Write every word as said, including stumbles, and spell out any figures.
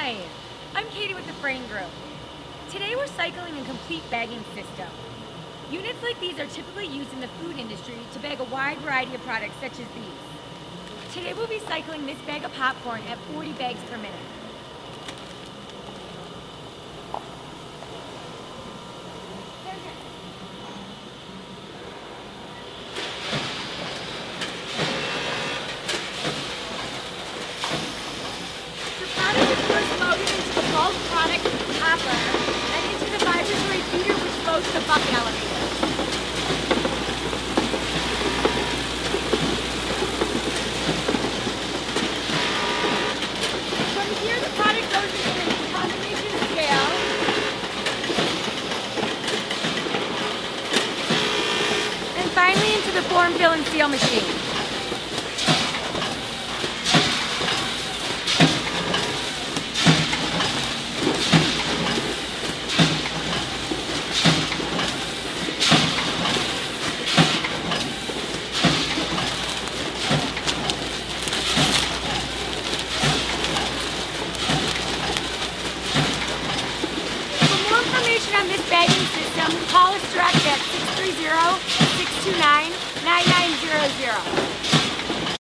Hi, I'm Katie with the Frain Group. Today we're cycling a complete bagging system. Units like these are typically used in the food industry to bag a wide variety of products such as these. Today we'll be cycling this bag of popcorn at forty bags per minute. Product hopper and into the vibratory feeder which flows to the bucket elevator. From here the product goes into the combination scale and finally into the form, fill, and seal machine. On this bagging system, call us direct at six three zero, six two nine, nine nine zero zero.